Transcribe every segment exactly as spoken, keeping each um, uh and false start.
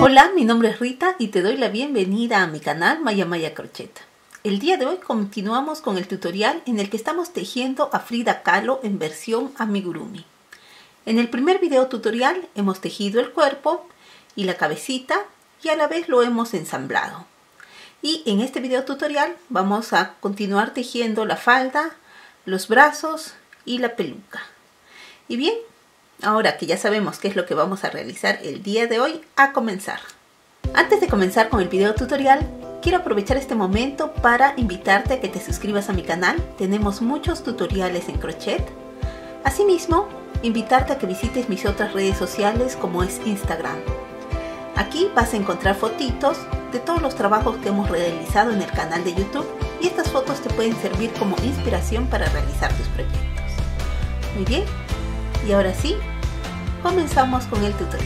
Hola, mi nombre es Rita y te doy la bienvenida a mi canal Maya Maya Crochet. El día de hoy continuamos con el tutorial en el que estamos tejiendo a Frida Kahlo en versión amigurumi. En el primer video tutorial hemos tejido el cuerpo y la cabecita y a la vez lo hemos ensamblado. Y en este video tutorial vamos a continuar tejiendo la falda, los brazos y la peluca. Y bien, ahora que ya sabemos qué es lo que vamos a realizar el día de hoy, a comenzar. Antes de comenzar con el video tutorial, quiero aprovechar este momento para invitarte a que te suscribas a mi canal. Tenemos muchos tutoriales en crochet. Asimismo, invitarte a que visites mis otras redes sociales como es Instagram. Aquí vas a encontrar fotitos de todos los trabajos que hemos realizado en el canal de YouTube y estas fotos te pueden servir como inspiración para realizar tus proyectos. Muy bien, y ahora sí, comenzamos con el tutorial.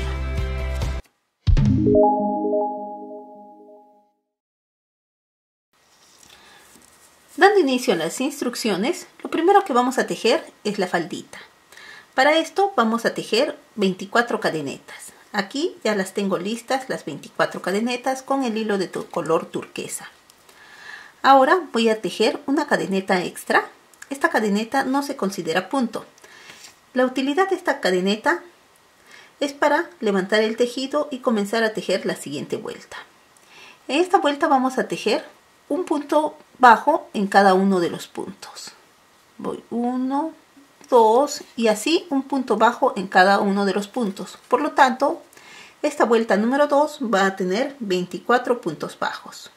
Dando inicio a las instrucciones, lo primero que vamos a tejer es la faldita. Para esto vamos a tejer veinticuatro cadenetas. Aquí ya las tengo listas, las veinticuatro cadenetas con el hilo de tu color turquesa. Ahora voy a tejer una cadeneta extra. Esta cadeneta no se considera punto. La utilidad de esta cadeneta es para levantar el tejido y comenzar a tejer la siguiente vuelta. En esta vuelta vamos a tejer un punto bajo en cada uno de los puntos. Voy uno, dos y así un punto bajo en cada uno de los puntos. Por lo tanto, esta vuelta número dos va a tener veinticuatro puntos bajos.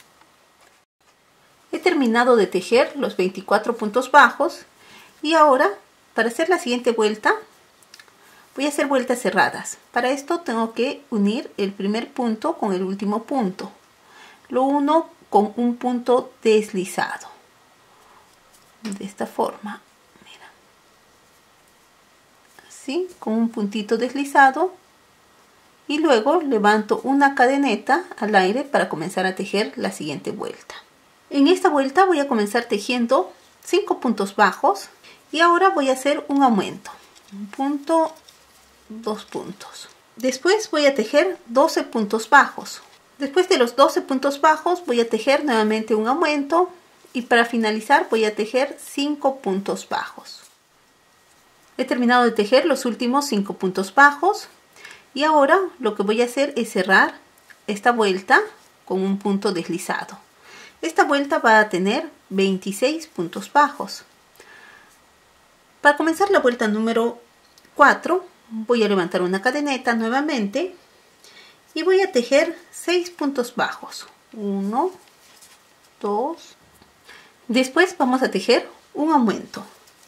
He terminado de tejer los veinticuatro puntos bajos y ahora, para hacer la siguiente vuelta, voy a hacer vueltas cerradas. Para esto tengo que unir el primer punto con el último punto. Lo uno con un punto deslizado. De esta forma. Mira. Así, con un puntito deslizado. Y luego levanto una cadeneta al aire para comenzar a tejer la siguiente vuelta. En esta vuelta voy a comenzar tejiendo cinco puntos bajos. Y ahora voy a hacer un aumento. Un punto, dos puntos. Después voy a tejer doce puntos bajos. Después de los doce puntos bajos voy a tejer nuevamente un aumento. Y para finalizar voy a tejer cinco puntos bajos. He terminado de tejer los últimos cinco puntos bajos. Y ahora lo que voy a hacer es cerrar esta vuelta con un punto deslizado. Esta vuelta va a tener veintiséis puntos bajos. Para comenzar la vuelta número cuatro voy a levantar una cadeneta nuevamente y voy a tejer seis puntos bajos. uno, dos. Después vamos a tejer un aumento.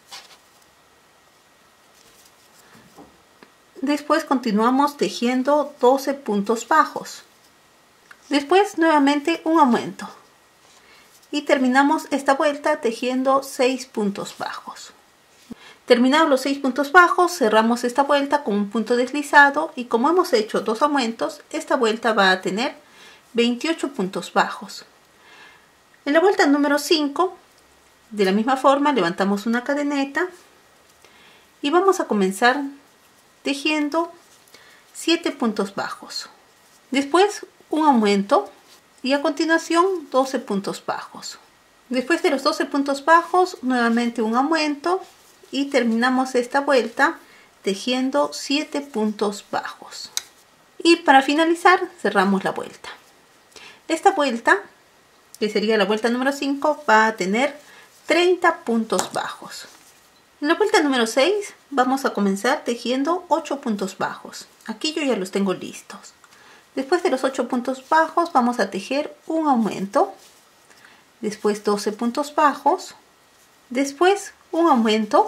Después continuamos tejiendo doce puntos bajos. Después nuevamente un aumento. Y terminamos esta vuelta tejiendo seis puntos bajos. Terminados los seis puntos bajos, cerramos esta vuelta con un punto deslizado y como hemos hecho dos aumentos, esta vuelta va a tener veintiocho puntos bajos. En la vuelta número cinco, de la misma forma, levantamos una cadeneta y vamos a comenzar tejiendo siete puntos bajos. Después un aumento y a continuación doce puntos bajos. Después de los doce puntos bajos, nuevamente un aumento. Y terminamos esta vuelta tejiendo siete puntos bajos. Y para finalizar cerramos la vuelta. Esta vuelta, que sería la vuelta número cinco, va a tener treinta puntos bajos. En la vuelta número seis vamos a comenzar tejiendo ocho puntos bajos. Aquí yo ya los tengo listos. Después de los ocho puntos bajos vamos a tejer un aumento. Después doce puntos bajos. Después un aumento.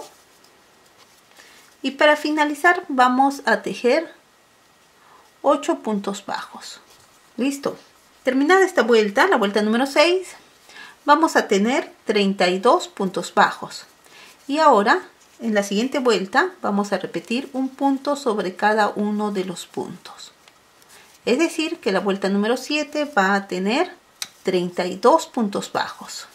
Y para finalizar vamos a tejer ocho puntos bajos. Listo. Terminada esta vuelta, la vuelta número seis, vamos a tener treinta y dos puntos bajos. Y ahora, en la siguiente vuelta, vamos a repetir un punto sobre cada uno de los puntos. Es decir, que la vuelta número siete va a tener treinta y dos puntos bajos.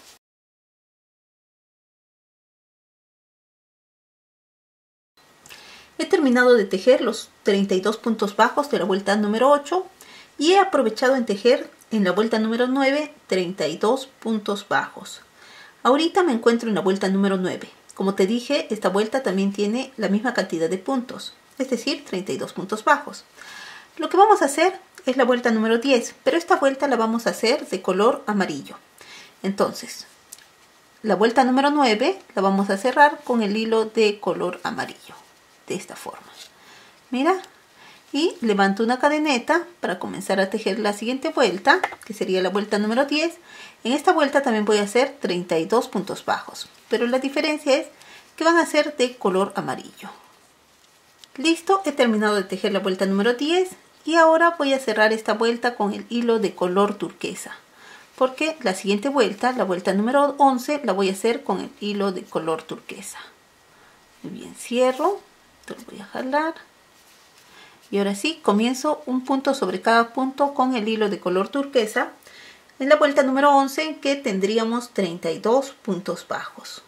He terminado de tejer los treinta y dos puntos bajos de la vuelta número ocho Y he aprovechado en tejer en la vuelta número nueve treinta y dos puntos bajos. Ahorita me encuentro en la vuelta número nueve. Como te dije, esta vuelta también tiene la misma cantidad de puntos, es decir, treinta y dos puntos bajos. Lo que vamos a hacer es la vuelta número diez, pero esta vuelta la vamos a hacer de color amarillo. Entonces, la vuelta número nueve la vamos a cerrar con el hilo de color amarillo, de esta forma. Mira, y levanto una cadeneta para comenzar a tejer la siguiente vuelta, que sería la vuelta número diez. En esta vuelta también voy a hacer treinta y dos puntos bajos, pero la diferencia es que van a ser de color amarillo. Listo, he terminado de tejer la vuelta número diez y ahora voy a cerrar esta vuelta con el hilo de color turquesa, porque la siguiente vuelta, la vuelta número once, la voy a hacer con el hilo de color turquesa. Muy bien, cierro, te lo voy a jalar y ahora sí comienzo un punto sobre cada punto con el hilo de color turquesa en la vuelta número once, que tendríamos treinta y dos puntos bajos.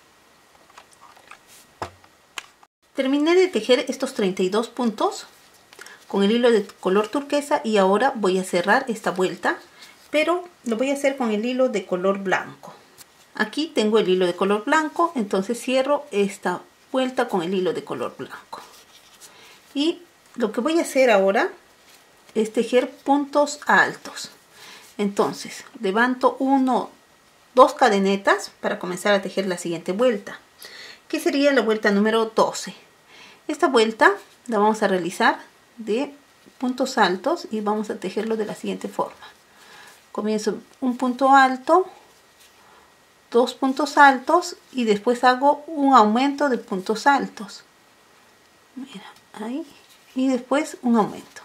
Terminé de tejer estos treinta y dos puntos con el hilo de color turquesa y ahora voy a cerrar esta vuelta, pero lo voy a hacer con el hilo de color blanco. Aquí tengo el hilo de color blanco, entonces cierro esta vuelta con el hilo de color blanco. Y lo que voy a hacer ahora es tejer puntos altos. Entonces levanto uno, dos cadenetas para comenzar a tejer la siguiente vuelta, que sería la vuelta número doce. Esta vuelta la vamos a realizar de puntos altos y vamos a tejerlo de la siguiente forma. Comienzo un punto alto, dos puntos altos y después hago un aumento de puntos altos. Mira, ahí. Y después un aumento.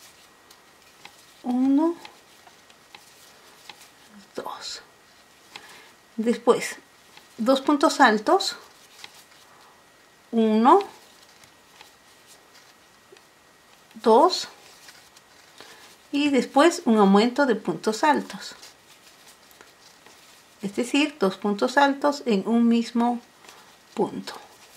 Uno, dos. Después, dos puntos altos. Uno, dos. Y después un aumento de puntos altos. Es decir, dos puntos altos en un mismo punto.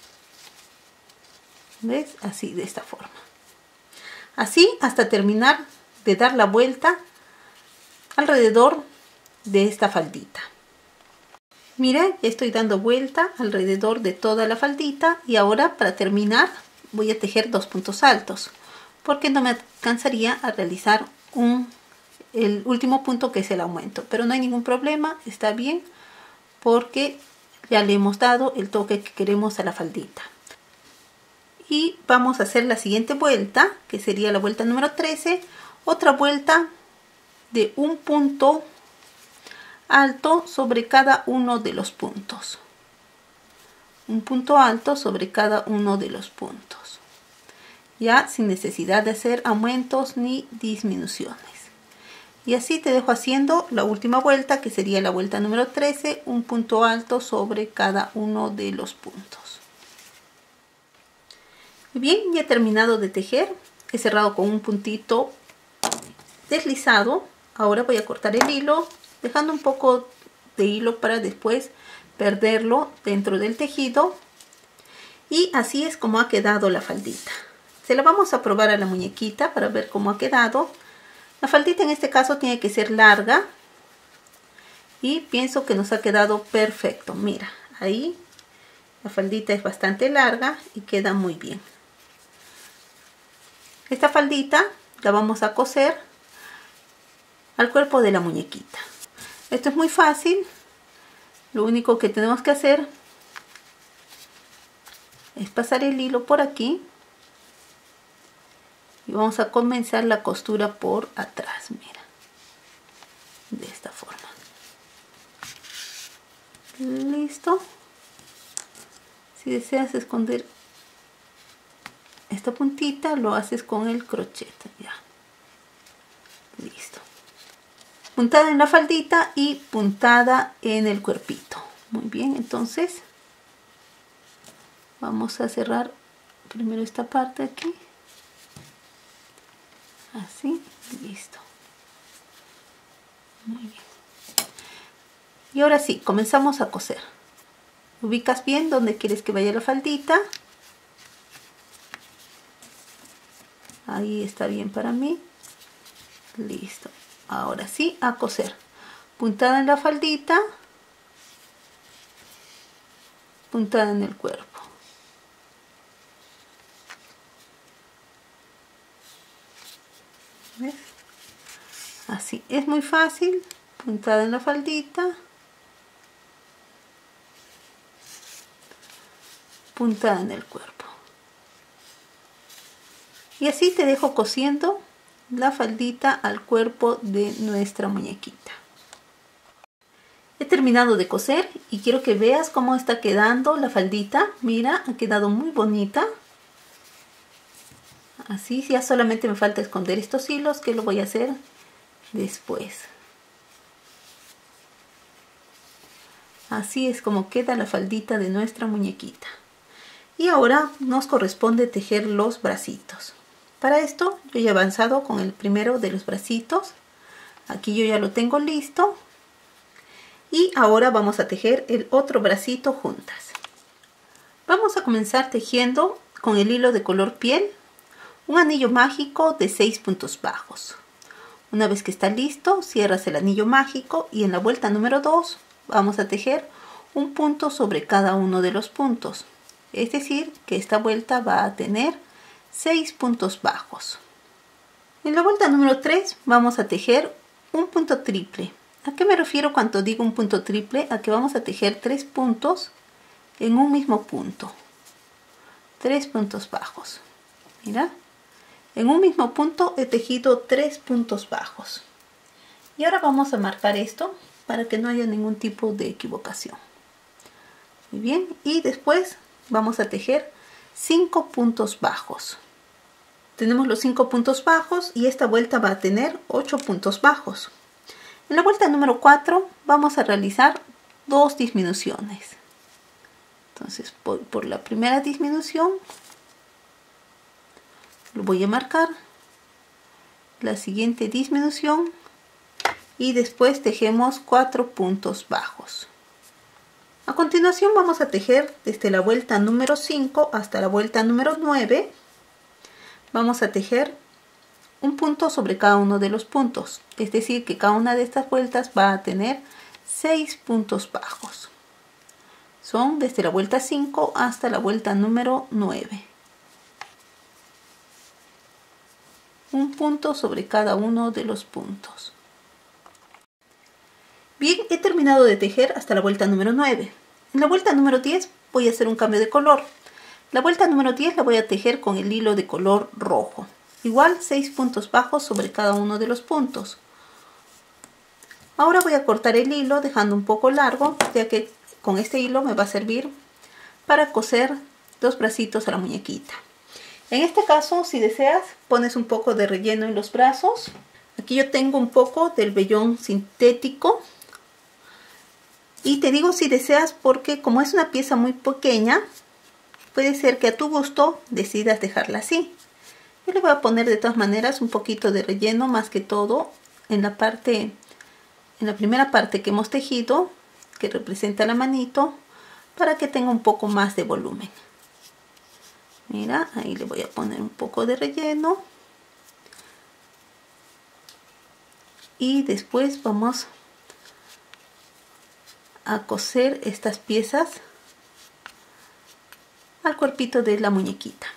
¿Ves? Así, de esta forma. Así hasta terminar de dar la vuelta alrededor de esta faldita. Mira, ya estoy dando vuelta alrededor de toda la faldita y ahora para terminar voy a tejer dos puntos altos, porque no me alcanzaría a realizar un, el último punto, que es el aumento, pero no hay ningún problema, está bien, porque ya le hemos dado el toque que queremos a la faldita. Y vamos a hacer la siguiente vuelta, que sería la vuelta número trece, otra vuelta de un punto alto sobre cada uno de los puntos. Un punto alto sobre cada uno de los puntos. Ya sin necesidad de hacer aumentos ni disminuciones. Y así te dejo haciendo la última vuelta, que sería la vuelta número trece, un punto alto sobre cada uno de los puntos. Bien, ya he terminado de tejer, he cerrado con un puntito deslizado. Ahora voy a cortar el hilo, dejando un poco de hilo para después perderlo dentro del tejido. Y así es como ha quedado la faldita. Se la vamos a probar a la muñequita para ver cómo ha quedado. La faldita en este caso tiene que ser larga y pienso que nos ha quedado perfecto. Mira, ahí la faldita es bastante larga y queda muy bien. Esta faldita la vamos a coser al cuerpo de la muñequita. Esto es muy fácil. Lo único que tenemos que hacer es pasar el hilo por aquí y vamos a comenzar la costura por atrás. Mira, de esta forma. Listo. Si deseas esconder esta puntita, lo haces con el crochet. Ya. Listo. Puntada en la faldita y puntada en el cuerpito. Muy bien, entonces vamos a cerrar primero esta parte aquí. Así, listo. Muy bien. Y ahora sí, comenzamos a coser. Ubicas bien donde quieres que vaya la faldita. Ahí está bien para mí. Listo. Ahora sí, a coser. Puntada en la faldita, puntada en el cuerpo. ¿Ves? Así, es muy fácil. Puntada en la faldita, puntada en el cuerpo. Y así te dejo cosiendo la faldita al cuerpo de nuestra muñequita. He terminado de coser y quiero que veas cómo está quedando la faldita. Mira, ha quedado muy bonita. Así, ya solamente me falta esconder estos hilos, que lo voy a hacer después. Así es como queda la faldita de nuestra muñequita. Y ahora nos corresponde tejer los bracitos. Para esto yo ya he avanzado con el primero de los bracitos. Aquí yo ya lo tengo listo. Y ahora vamos a tejer el otro bracito juntas. Vamos a comenzar tejiendo con el hilo de color piel un anillo mágico de seis puntos bajos. Una vez que está listo, cierras el anillo mágico y en la vuelta número dos vamos a tejer un punto sobre cada uno de los puntos. Es decir, que esta vuelta va a tener seis puntos bajos. En la vuelta número tres vamos a tejer un punto triple. ¿A qué me refiero cuando digo un punto triple? A que vamos a tejer tres puntos en un mismo punto. Tres puntos bajos. Mira, en un mismo punto he tejido tres puntos bajos. Y ahora vamos a marcar esto para que no haya ningún tipo de equivocación. Muy bien, y después vamos a tejer cinco puntos bajos. Tenemos los cinco puntos bajos y esta vuelta va a tener ocho puntos bajos. En la vuelta número cuatro vamos a realizar dos disminuciones. Entonces voy por la primera disminución, lo voy a marcar, la siguiente disminución y después tejemos cuatro puntos bajos. A continuación vamos a tejer desde la vuelta número cinco hasta la vuelta número nueve. Vamos a tejer un punto sobre cada uno de los puntos, es decir que cada una de estas vueltas va a tener seis puntos bajos. Son desde la vuelta cinco hasta la vuelta número nueve. Un punto sobre cada uno de los puntos. Bien, he terminado de tejer hasta la vuelta número nueve. En la vuelta número diez voy a hacer un cambio de color. La vuelta número diez la voy a tejer con el hilo de color rojo. Igual seis puntos bajos sobre cada uno de los puntos. Ahora voy a cortar el hilo dejando un poco largo, ya que con este hilo me va a servir para coser dos bracitos a la muñequita. En este caso, si deseas, pones un poco de relleno en los brazos. Aquí yo tengo un poco del vellón sintético. Y te digo si deseas porque como es una pieza muy pequeña, puede ser que a tu gusto decidas dejarla así. Yo le voy a poner de todas maneras un poquito de relleno, más que todo en la parte, en la primera parte que hemos tejido, que representa la manito, para que tenga un poco más de volumen. Mira, ahí le voy a poner un poco de relleno. Y después vamos a coser estas piezas al cuerpito de la muñequita.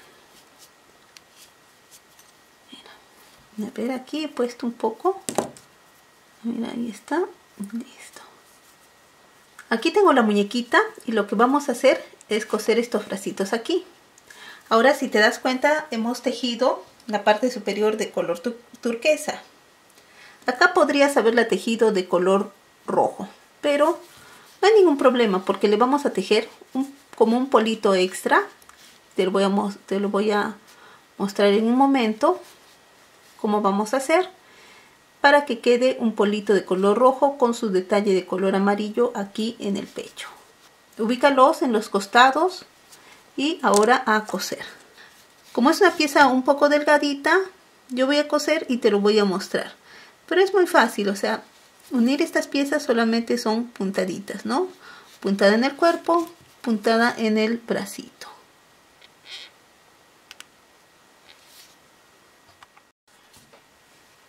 Mira, a ver, aquí he puesto un poco. Mira, ahí está. Listo. Aquí tengo la muñequita y lo que vamos a hacer es coser estos bracitos aquí. Ahora, si te das cuenta, hemos tejido la parte superior de color tu turquesa. Acá podrías haberla tejido de color rojo, pero no hay ningún problema porque le vamos a tejer un, como un polito extra. Te lo voy a, te lo voy a mostrar en un momento cómo vamos a hacer para que quede un polito de color rojo con su detalle de color amarillo aquí en el pecho. Ubícalos en los costados y ahora a coser. Como es una pieza un poco delgadita, yo voy a coser y te lo voy a mostrar. Pero es muy fácil, o sea, unir estas piezas solamente son puntaditas, ¿no? Puntada en el cuerpo, puntada en el bracito.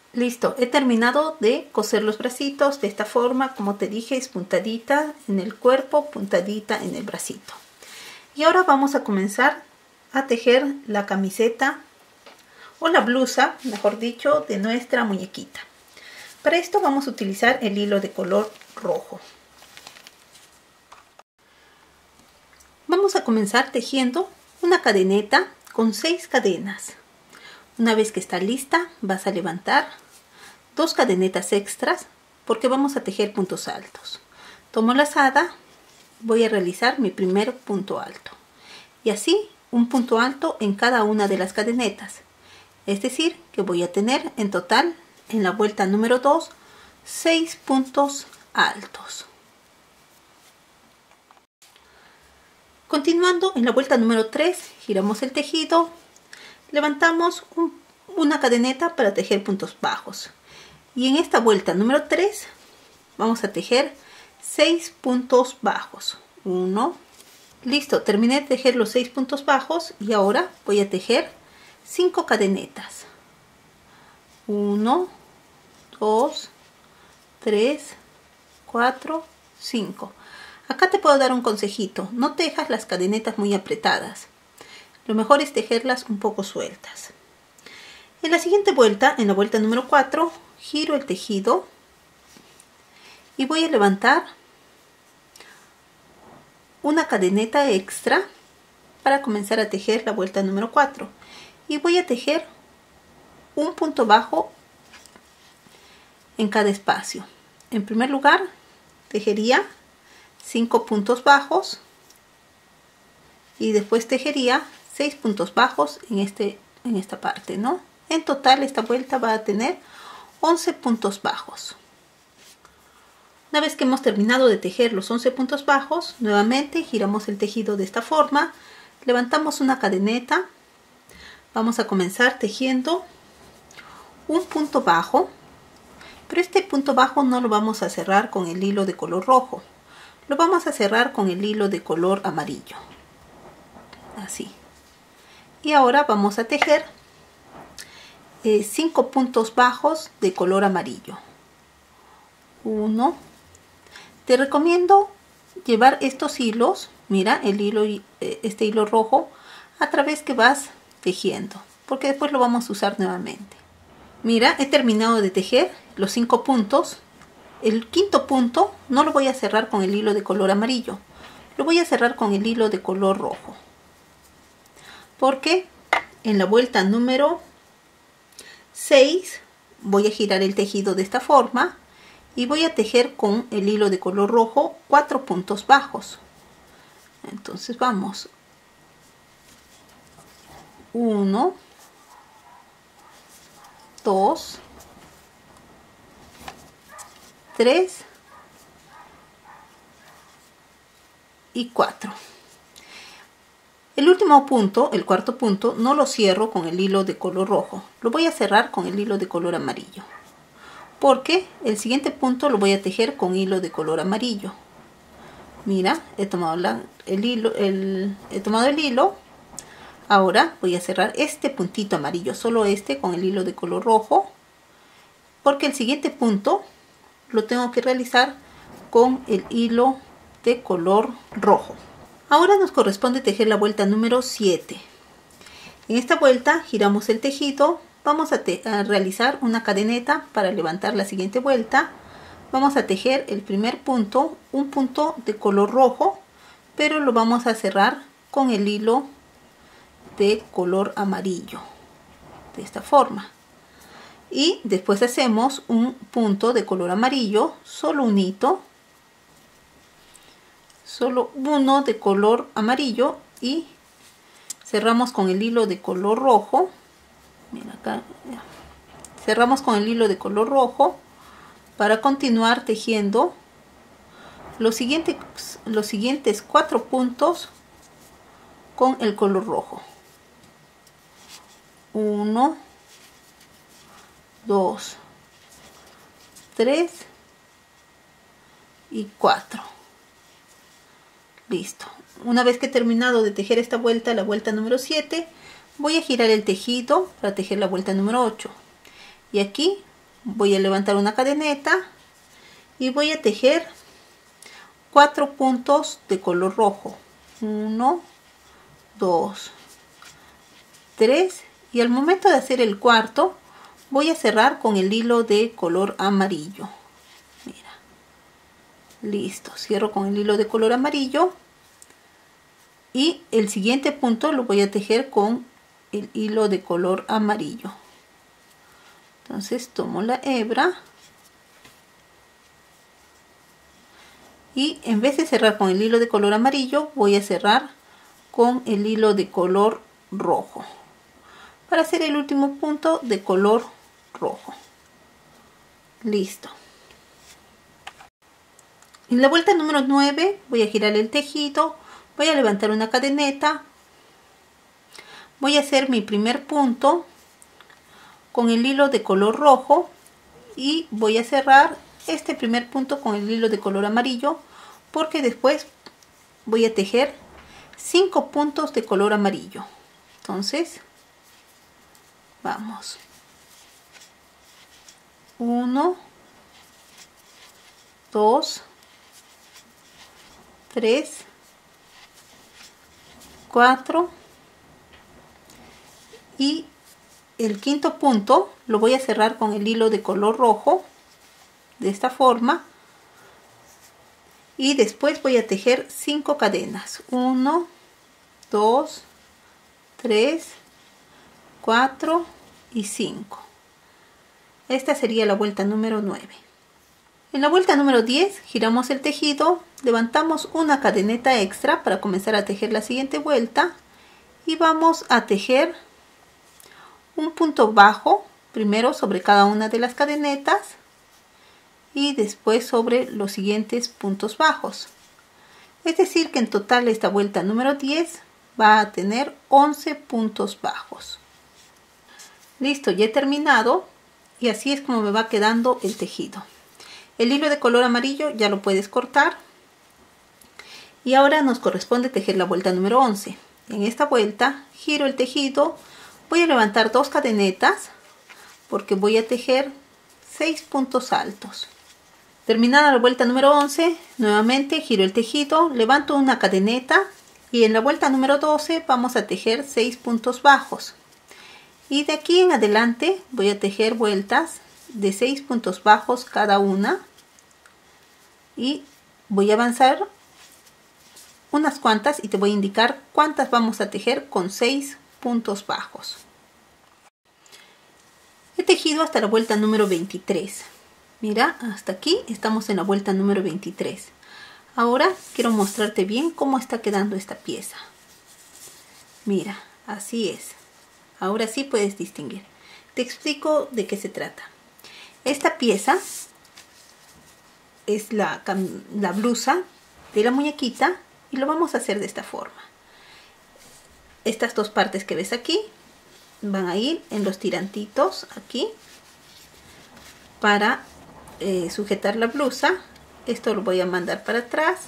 Listo, he terminado de coser los bracitos de esta forma. Como te dije, es puntadita en el cuerpo, puntadita en el bracito. Y ahora vamos a comenzar a tejer la camiseta o la blusa, mejor dicho, de nuestra muñequita. Para esto vamos a utilizar el hilo de color rojo. Vamos a comenzar tejiendo una cadeneta con seis cadenas. Una vez que está lista, vas a levantar dos cadenetas extras porque vamos a tejer puntos altos. Tomo la lazada, voy a realizar mi primer punto alto y así un punto alto en cada una de las cadenetas. Es decir, que voy a tener en total en la vuelta número dos seis puntos altos. Continuando, en la vuelta número tres giramos el tejido, levantamos un, una cadeneta para tejer puntos bajos y en esta vuelta número tres vamos a tejer seis puntos bajos. uno, listo, terminé de tejer los seis puntos bajos y ahora voy a tejer cinco cadenetas. uno, dos, tres, cuatro, cinco. Acá te puedo dar un consejito, no tejas las cadenetas muy apretadas. Lo mejor es tejerlas un poco sueltas. En la siguiente vuelta, en la vuelta número cuatro, giro el tejido y voy a levantar una cadeneta extra para comenzar a tejer la vuelta número cuatro. Y voy a tejer un punto bajo en cada espacio. En primer lugar, tejería cinco puntos bajos y después tejería seis puntos bajos en, este, en esta parte, ¿no? En total esta vuelta va a tener once puntos bajos. Una vez que hemos terminado de tejer los once puntos bajos, nuevamente giramos el tejido de esta forma, levantamos una cadeneta, vamos a comenzar tejiendo un punto bajo, pero este punto bajo no lo vamos a cerrar con el hilo de color rojo. Lo vamos a cerrar con el hilo de color amarillo. Así. Y ahora vamos a tejer cinco eh, puntos bajos de color amarillo. uno. Te recomiendo llevar estos hilos, mira, el hilo, este hilo rojo, a través que vas tejiendo, porque después lo vamos a usar nuevamente. Mira, he terminado de tejer los cinco puntos. El quinto punto no lo voy a cerrar con el hilo de color amarillo, lo voy a cerrar con el hilo de color rojo, porque en la vuelta número seis voy a girar el tejido de esta forma y voy a tejer con el hilo de color rojo cuatro puntos bajos. Entonces vamos, uno, dos, tres y cuatro. El último punto, el cuarto punto, no lo cierro con el hilo de color rojo, lo voy a cerrar con el hilo de color amarillo, porque el siguiente punto lo voy a tejer con hilo de color amarillo. Mira, he tomado la, el hilo, el, he tomado el hilo. Ahora voy a cerrar este puntito amarillo, solo este, con el hilo de color rojo, porque el siguiente punto lo tengo que realizar con el hilo de color rojo. Ahora nos corresponde tejer la vuelta número siete. En esta vuelta giramos el tejido, vamos a, a realizar una cadeneta para levantar la siguiente vuelta. Vamos a tejer el primer punto, un punto de color rojo, pero lo vamos a cerrar con el hilo de color amarillo, de esta forma. Y después hacemos un punto de color amarillo, solo un hito, solo uno de color amarillo y cerramos con el hilo de color rojo. Mira acá, cerramos con el hilo de color rojo para continuar tejiendo los siguientes, los siguientes cuatro puntos con el color rojo. uno, dos, tres y cuatro. Listo. Una vez que he terminado de tejer esta vuelta, la vuelta número siete, voy a girar el tejido para tejer la vuelta número ocho. Y aquí voy a levantar una cadeneta y voy a tejer cuatro puntos de color rojo. uno, dos, tres, y al momento de hacer el cuarto voy a cerrar con el hilo de color amarillo. Mira, listo, cierro con el hilo de color amarillo y el siguiente punto lo voy a tejer con el hilo de color amarillo. Entonces tomo la hebra y en vez de cerrar con el hilo de color amarillo voy a cerrar con el hilo de color rojo para hacer el último punto de color rojo. Listo. En la vuelta número nueve voy a girar el tejido, voy a levantar una cadeneta, voy a hacer mi primer punto con el hilo de color rojo y voy a cerrar este primer punto con el hilo de color amarillo, porque después voy a tejer cinco puntos de color amarillo. Entonces vamos, uno, dos, tres, cuatro, y el quinto punto lo voy a cerrar con el hilo de color rojo de esta forma y después voy a tejer cinco cadenas, uno, dos, tres, cuatro y cinco. Esta sería la vuelta número nueve. En la vuelta número diez giramos el tejido, levantamos una cadeneta extra para comenzar a tejer la siguiente vuelta y vamos a tejer un punto bajo primero sobre cada una de las cadenetas y después sobre los siguientes puntos bajos. Es decir que en total esta vuelta número diez va a tener once puntos bajos. Listo, ya he terminado y así es como me va quedando el tejido. El hilo de color amarillo ya lo puedes cortar y ahora nos corresponde tejer la vuelta número once. En esta vuelta giro el tejido, voy a levantar dos cadenetas porque voy a tejer seis puntos altos. Terminada la vuelta número once, nuevamente giro el tejido, levanto una cadeneta y en la vuelta número doce vamos a tejer seis puntos bajos. Y de aquí en adelante voy a tejer vueltas de seis puntos bajos cada una y voy a avanzar unas cuantas y te voy a indicar cuántas vamos a tejer con seis puntos bajos. He tejido hasta la vuelta número veintitrés. Mira, hasta aquí estamos en la vuelta número veintitrés. Ahora quiero mostrarte bien cómo está quedando esta pieza. Mira, así es. Ahora sí puedes distinguir. Te explico de qué se trata. Esta pieza es la, la blusa de la muñequita y lo vamos a hacer de esta forma. Estas dos partes que ves aquí van a ir en los tirantitos aquí para eh, sujetar la blusa. Esto lo voy a mandar para atrás,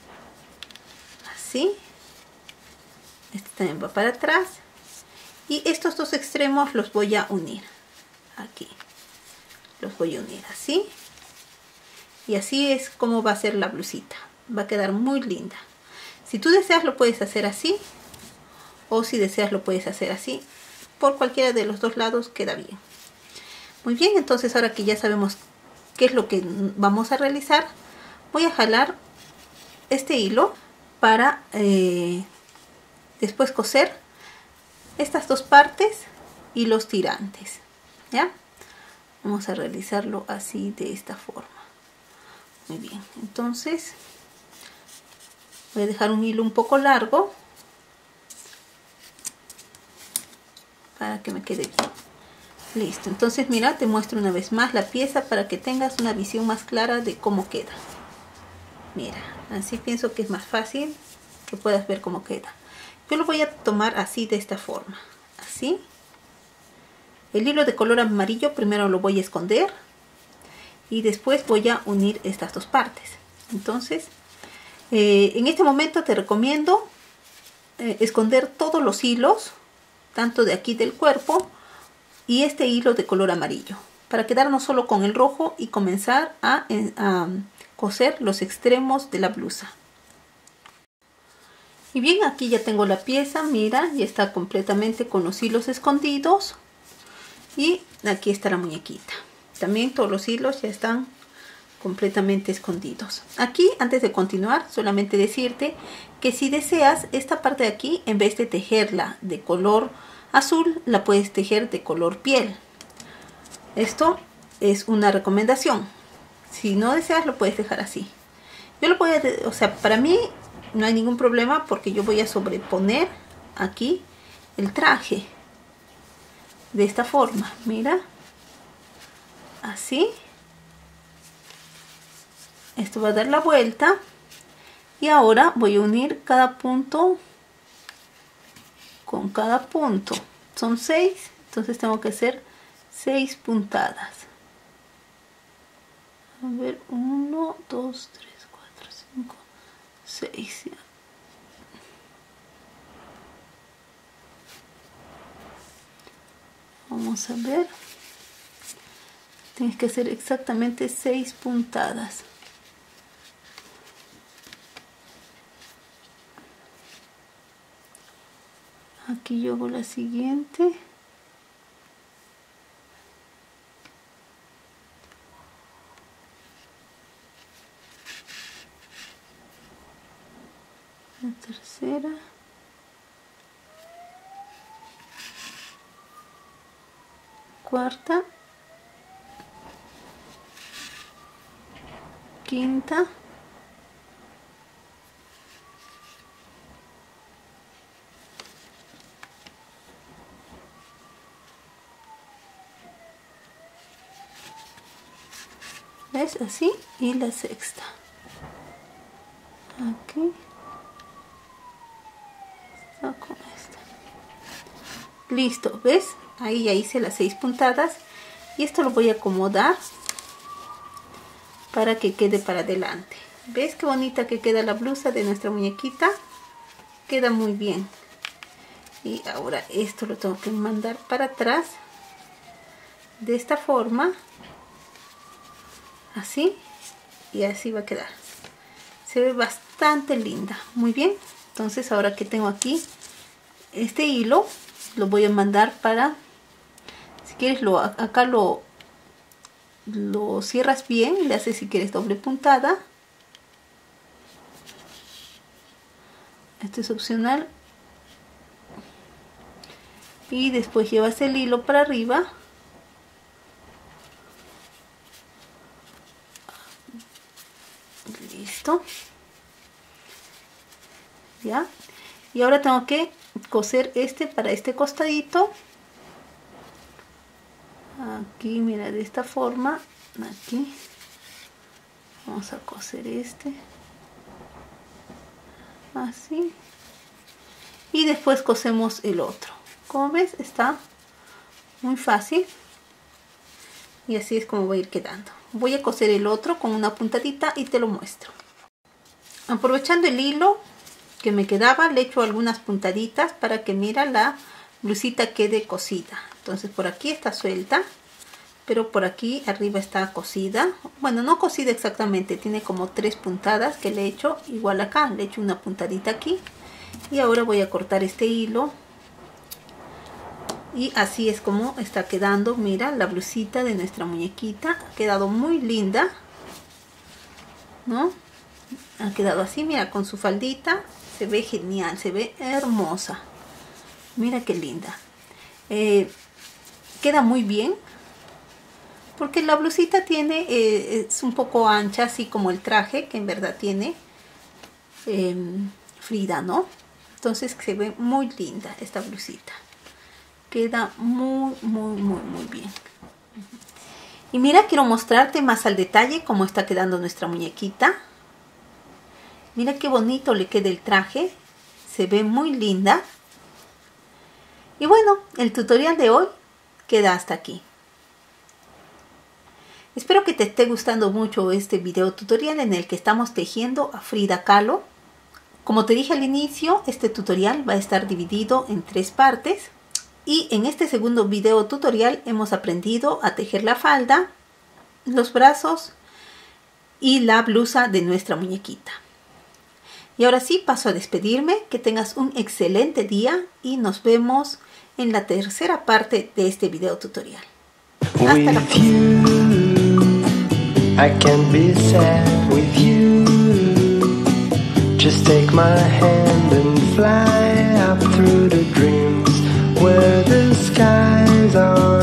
así. Este también va para atrás y estos dos extremos los voy a unir aquí. Los voy a unir así y así es como va a ser la blusita. Va a quedar muy linda. Si tú deseas lo puedes hacer así o si deseas lo puedes hacer así. Por cualquiera de los dos lados queda bien. Muy bien, entonces ahora que ya sabemos qué es lo que vamos a realizar, voy a jalar este hilo para eh, después coser estas dos partes y los tirantes. ¿Ya? Vamos a realizarlo así de esta forma. Muy bien, entonces voy a dejar un hilo un poco largo para que me quede bien. Listo, entonces mira, te muestro una vez más la pieza para que tengas una visión más clara de cómo queda. Mira, así pienso que es más fácil que puedas ver cómo queda. Yo lo voy a tomar así de esta forma, así. El hilo de color amarillo primero lo voy a esconder y después voy a unir estas dos partes. Entonces, eh, en este momento te recomiendo eh, esconder todos los hilos, tanto de aquí del cuerpo y este hilo de color amarillo, para quedarnos solo con el rojo y comenzar a, a coser los extremos de la blusa. Y bien, aquí ya tengo la pieza, mira, ya está completamente con los hilos escondidos. Y aquí está la muñequita. También todos los hilos ya están completamente escondidos. Aquí, antes de continuar, solamente decirte que si deseas esta parte de aquí, en vez de tejerla de color azul, la puedes tejer de color piel. Esto es una recomendación. Si no deseas, lo puedes dejar así. Yo lo voy a, o sea, para mí no hay ningún problema porque yo voy a sobreponer aquí el traje de esta forma, mira, así. Esto va a dar la vuelta y ahora voy a unir cada punto con cada punto. Son seis, entonces tengo que hacer seis puntadas. A ver, uno, dos, tres, cuatro, cinco, seis. Vamos a ver. Tienes que hacer exactamente seis puntadas. Aquí yo hago la siguiente. La tercera. Cuarta. Quinta. ¿Ves? Así. Y la sexta. Aquí. Está con esta. Listo. ¿Ves? Ahí ya hice las seis puntadas. Y esto lo voy a acomodar para que quede para adelante. ¿Ves qué bonita que queda la blusa de nuestra muñequita? Queda muy bien. Y ahora esto lo tengo que mandar para atrás. De esta forma. Así. Y así va a quedar. Se ve bastante linda. Muy bien. Entonces ahora que tengo aquí este hilo, lo voy a mandar para... Si quieres, lo, acá lo... lo cierras bien, le haces si quieres doble puntada. Esto es opcional. Y después llevas el hilo para arriba. Listo. Ya. Y ahora tengo que coser este para este costadito. Aquí, mira, de esta forma. Aquí vamos a coser este así y después cosemos el otro. Como ves, está muy fácil y así es como va a ir quedando. Voy a coser el otro con una puntadita y te lo muestro. Aprovechando el hilo que me quedaba, le echo algunas puntaditas para que, mira, la blusita quede cosida. Entonces por aquí está suelta, pero por aquí arriba está cosida. Bueno, no cosida exactamente, tiene como tres puntadas que le he hecho. Igual acá le he hecho una puntadita aquí. Y ahora voy a cortar este hilo. Y así es como está quedando, mira, la blusita de nuestra muñequita. Ha quedado muy linda, ¿no? Ha quedado así, mira, con su faldita. Se ve genial, se ve hermosa. Mira qué linda. Eh, queda muy bien. Porque la blusita tiene, eh, es un poco ancha, así como el traje, que en verdad tiene eh, Frida, ¿no? Entonces se ve muy linda esta blusita. Queda muy, muy, muy, muy bien. Y mira, quiero mostrarte más al detalle cómo está quedando nuestra muñequita. Mira qué bonito le queda el traje. Se ve muy linda. Y bueno, el tutorial de hoy queda hasta aquí. Espero que te esté gustando mucho este video tutorial en el que estamos tejiendo a Frida Kahlo. Como te dije al inicio, este tutorial va a estar dividido en tres partes. Y en este segundo video tutorial hemos aprendido a tejer la falda, los brazos y la blusa de nuestra muñequita. Y ahora sí paso a despedirme, que tengas un excelente día y nos vemos en la tercera parte de este video tutorial. Hasta la próxima. I can't be sad with you. Just take my hand and fly up through the dreams where the skies are